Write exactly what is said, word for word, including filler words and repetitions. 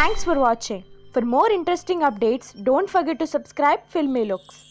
Thanks for watching. For more interesting updates, don't forget to subscribe Filmy Looks.